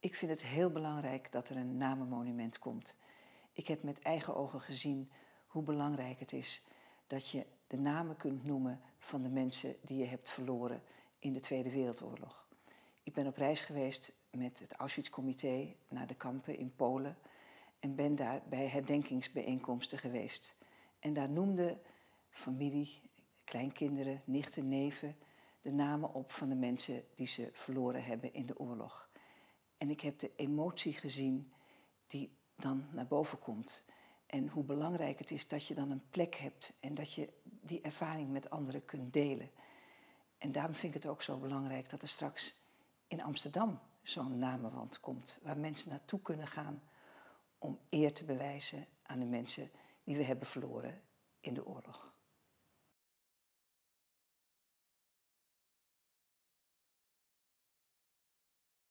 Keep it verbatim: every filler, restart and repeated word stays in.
Ik vind het heel belangrijk dat er een namenmonument komt. Ik heb met eigen ogen gezien hoe belangrijk het is dat je de namen kunt noemen van de mensen die je hebt verloren in de Tweede Wereldoorlog. Ik ben op reis geweest met het Auschwitz-comité naar de kampen in Polen en ben daar bij herdenkingsbijeenkomsten geweest. En daar noemde familie, kleinkinderen, nichten, neven de namen op van de mensen die ze verloren hebben in de oorlog. En ik heb de emotie gezien die dan naar boven komt. En hoe belangrijk het is dat je dan een plek hebt en dat je die ervaring met anderen kunt delen. En daarom vind ik het ook zo belangrijk dat er straks in Amsterdam zo'n namenwand komt, waar mensen naartoe kunnen gaan om eer te bewijzen aan de mensen die we hebben verloren in de oorlog.